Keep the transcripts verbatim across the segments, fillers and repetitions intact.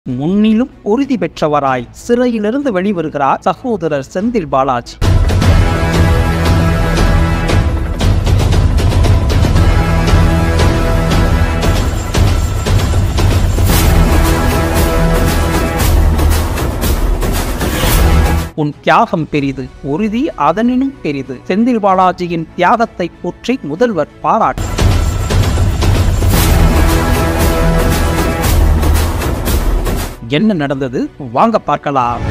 முன்னிலும் உறுதி பெற்றவராய் சிறையிலிருந்து வெளிவருகிறார் சகோதரர் செந்தில் பாலாஜி. உன் தியாகம் பெரிது, உறுதி அதனினும் பெரிது. செந்தில் பாலாஜியின் தியாகத்தை போற்றி முதல்வர் பாராட்டு. என்ன நடந்தது வாங்க பார்க்கலாம்.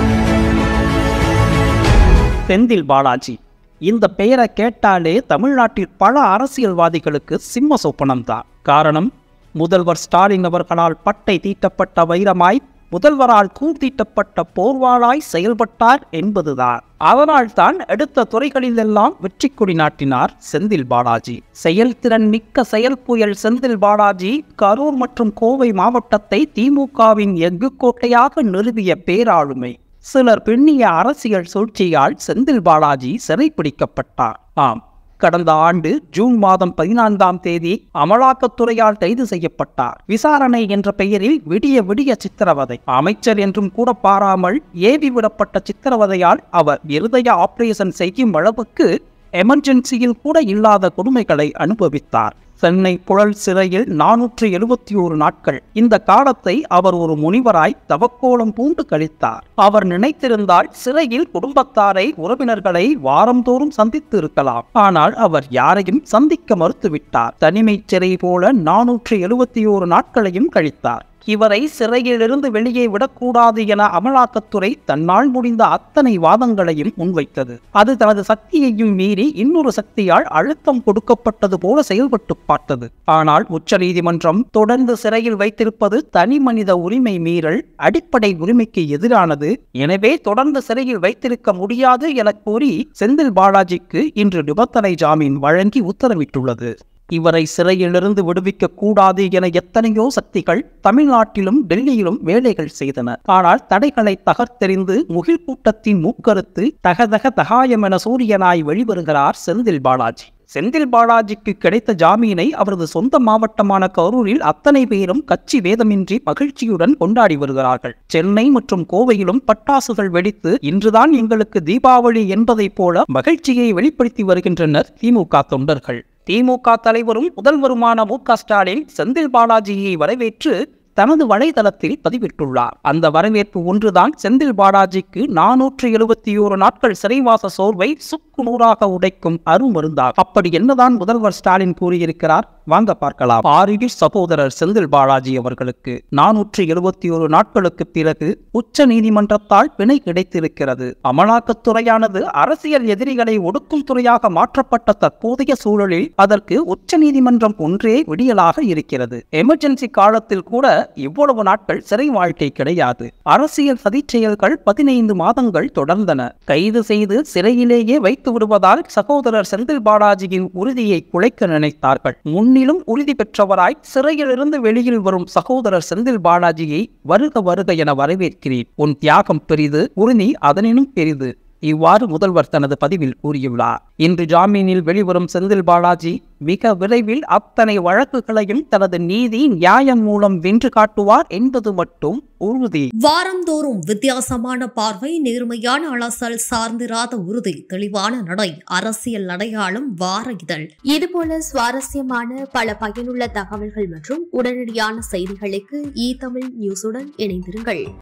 செந்தில் பாலாஜி இந்த பெயரை கேட்டாலே தமிழ்நாட்டில் பல அரசியல்வாதிகளுக்கு சிம்ம சொப்பனம் தான். காரணம், முதல்வர் ஸ்டாலின் அவர்களால் பட்டை தீட்டப்பட்ட வைரமாய், முதல்வரால் கூர்தீட்டப்பட்ட போர்வாளாய் செயல்பட்டார் என்பதுதான். அதனால் தான் அடுத்த துறைகளிலெல்லாம் வெற்றி கொடி நாட்டினார் செந்தில் பாலாஜி. செயல்திறன் மிக்க செயல் புயல் செந்தில் பாலாஜி கரூர் மற்றும் கோவை மாவட்டத்தை திமுகவின் எஃகு கோட்டையாக நிறுவிய பேராளுமை. சிலர் பின்னிய அரசியல் சூழ்ச்சியால் செந்தில் பாலாஜி சிறைப்பிடிக்கப்பட்டார். ஆம், கடந்த ஆண்டு ஜூன் மாதம் பதினான்காம் தேதி அமலாக்கத்துறையால் கைது செய்யப்பட்டார். விசாரணை என்ற பெயரில் விடிய விடிய சித்திரவதை. அமைச்சர் என்றும் கூட பாராமல் ஏவி விடப்பட்ட சித்திரவதையால் அவர் இருதய ஆபரேஷன் செய்யும் அளவுக்கு எமர்ஜென்சியில் கூட இல்லாத கொடுமைகளை அனுபவித்தார். சென்னை புழல் சிறையில் நானூற்றி எழுபத்தி ஓரு நாட்கள். இந்த காலத்தை அவர் ஒரு முனிவராய் தவக்கோலம் பூண்டு கழித்தார். அவர் நினைத்திருந்தால் சிறையில் குடும்பத்தாரை, உறவினர்களை வாரந்தோறும் சந்தித்து இருக்கலாம். ஆனால் அவர் யாரையும் சந்திக்க மறுத்துவிட்டார். தனிமை சிறை போல நானூற்றி எழுபத்தி ஓரு நாட்களையும் கழித்தார். இவரை சிறையிலிருந்து வெளியே விடக்கூடாது என அமலாக்கத்துறை தன்னால் முடிந்த அத்தனை வாதங்களையும் முன்வைத்தது. அது தனது சக்தியையும் மீறி இன்னொரு சக்தியால் அழுத்தம் கொடுக்கப்பட்டது போல செயல்பட்டு பார்த்தது. ஆனால் உச்ச நீதிமன்றம் தொடர்ந்து சிறையில் வைத்திருப்பது தனி மனித உரிமை மீறல், அடிப்படை உரிமைக்கு எதிரானது. எனவே தொடர்ந்து சிறையில் வைத்திருக்க முடியாது என கூறி செந்தில் பாலாஜிக்கு இன்று நிபந்தனை ஜாமீன் வழங்கி உத்தரவிட்டுள்ளது. இவரை சிறையிலிருந்து விடுவிக்க கூடாது என எத்தனையோ சக்திகள் தமிழ்நாட்டிலும் டெல்லியிலும் வேலைகள் செய்தன. ஆனால் தடைகளை தகர்த்தெறிந்து முகில் கூட்டத்தின் மூக்கறுத்து தகதக தகாயம் என சூரியனாய் வெளிவருகிறார் செந்தில் பாலாஜி. செந்தில் பாலாஜிக்கு கிடைத்த ஜாமீனை அவரது சொந்த மாவட்டமான கரூரில் அத்தனை பேரும் கட்சி வேதமின்றி மகிழ்ச்சியுடன் கொண்டாடி வருகிறார்கள். சென்னை மற்றும் கோவையிலும் பட்டாசுகள் வெடித்து இன்றுதான் எங்களுக்கு தீபாவளி என்பதைப் போல மகிழ்ச்சியை வெளிப்படுத்தி வருகின்றனர் திமுக தொண்டர்கள். திமுக தலைவரும் முதல்வருமான மு க ஸ்டாலின் செந்தில் பாலாஜியை வரவேற்று தனது வலைதளத்தில் பதிவிட்டுள்ளார். அந்த வரவேற்பு ஒன்றுதான் செந்தில் பாலாஜிக்கு நானூற்றி எழுபத்தி ஓரு நாட்கள் சிறைவாச சோர்வை சுக்கு நூறாக உடைக்கும் அருமருந்தார். அப்படி என்னதான் முதல்வர் ஸ்டாலின் கூறியிருக்கிறார் வாங்க பார்க்கலாம். ஆரிடி சகோதரர் செந்தில் பாலாஜி அவர்களுக்கு நானூற்றி எழுபத்தி ஓரு நாட்களுக்கு பிறகு உச்ச நீதிமன்றத்தால் பிணை கிடைத்திருக்கிறது. அமலாக்கத்துறையானது அரசியல் எதிரிகளை ஒடுக்கும் துறையாக மாற்றப்பட்ட தற்போதைய சூழலில் அதற்கு உச்ச நீதிமன்றம் ஒன்றே விடியலாக இருக்கிறது. எமர்ஜென்சி காலத்தில் கூட இவ்வளவு நாட்கள் சிறை வாழ்க்கை கிடையாது. அரசியல் சதி செயல்கள் பதினைந்து மாதங்கள் தொடர்ந்தன. கைது செய்து சிறையிலேயே வைத்து விடுவதால் சகோதரர் செந்தில் பாலாஜியின் உறுதியை குலைக்க நினைத்தார்கள். முன்னிலும் உறுதி பெற்றவராய் சிறையிலிருந்து வெளியில் வரும் சகோதரர் செந்தில் பாலாஜியை வருக வருக என வரவேற்கிறேன். உன் தியாகம் பெரிது, உறுதி அதனினும் பெரிது. இவ்வாறு முதல்வர் தனது பதிவில் கூறியுள்ளார். இன்று ஜாமீனில் வெளிவரும் செந்தில் பாலாஜி மிக விரைவில் அத்தனை வழக்குகளையும் தனது நீதி நியாயம் மூலம் வென்று காட்டுவார் என்பது மட்டும் உறுதி. வாரந்தோறும் வித்தியாசமான பார்வை, நேர்மையான அலசல், சார்ந்திராத உறுதி, தெளிவான நடை, அரசியல் அடையாளம் வார இதழ். இதுபோல சுவாரஸ்யமான பல பயனுள்ள தகவல்கள் மற்றும் உடனடியான செய்திகளுக்கு இ தமிழ் நியூஸுடன் இணைந்திருங்கள்.